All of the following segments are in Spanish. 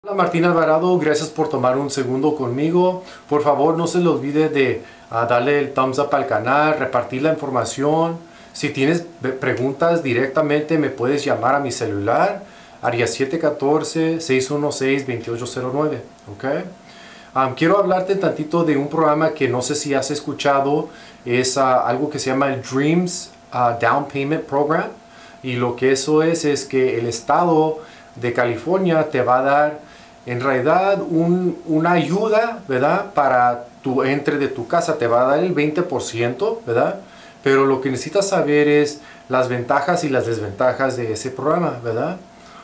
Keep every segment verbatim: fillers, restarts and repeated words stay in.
Hola Martín Alvarado, gracias por tomar un segundo conmigo. Por favor, no se le olvide de uh, darle el thumbs up al canal, repartir la información. Si tienes preguntas directamente me puedes llamar a mi celular, área siete uno cuatro, seis uno seis, dos ocho cero nueve. ¿Okay? Um, quiero hablarte tantito de un programa que no sé si has escuchado. Es uh, algo que se llama el Dreams uh, Down Payment Program. Y lo que eso es, es que el estado de California te va a dar en realidad un, una ayuda, ¿verdad? Para tu entre de tu casa, te va a dar el veinte por ciento, ¿verdad? Pero lo que necesitas saber es las ventajas y las desventajas de ese programa, ¿verdad?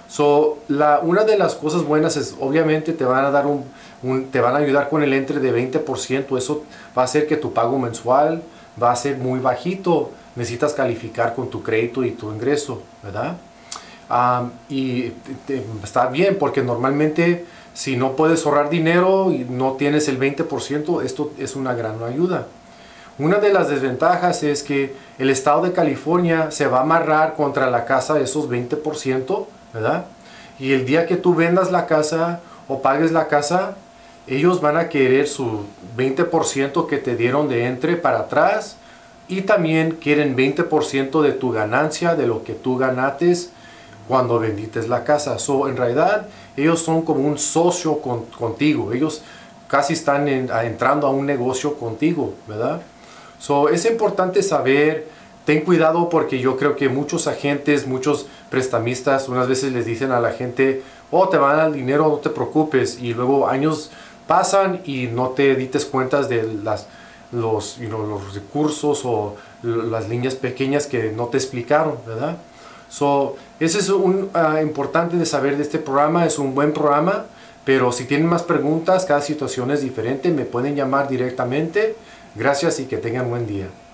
So, la, una de las cosas buenas es, obviamente, te van a dar un, un, te van a ayudar con el entre de veinte por ciento. Eso va a hacer que tu pago mensual va a ser muy bajito. Necesitas calificar con tu crédito y tu ingreso, ¿verdad? Um, y te, te, está bien, porque normalmente si no puedes ahorrar dinero y no tienes el veinte por ciento, esto es una gran ayuda. Una de las desventajas es que el estado de California se va a amarrar contra la casa de esos veinte por ciento, ¿verdad? Y el día que tú vendas la casa o pagues la casa, ellos van a querer su veinte por ciento que te dieron de entre para atrás, y también quieren veinte por ciento de tu ganancia, de lo que tú ganates cuando vendites la casa. So, en realidad, ellos son como un socio con, contigo. Ellos casi están en, a, entrando a un negocio contigo, ¿verdad? So, es importante saber, ten cuidado, porque yo creo que muchos agentes, muchos prestamistas, unas veces les dicen a la gente, oh, te van a dar dinero, no te preocupes. Y luego años pasan y no te dites cuentas de las, los, you know, los recursos o las líneas pequeñas que no te explicaron, ¿verdad? So, ese es un uh, importante de saber de este programa. Es un buen programa, pero si tienen más preguntas, cada situación es diferente, me pueden llamar directamente. Gracias y que tengan buen día.